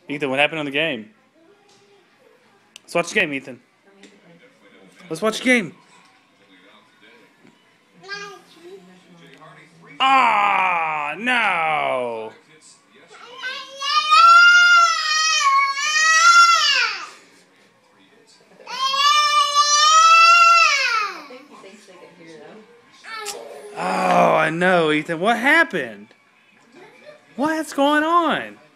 Ethan, what happened on the game? Let's watch the game, Ethan. Let's watch the game. Ah, no. Oh, I know, Ethan. What happened? What's going on?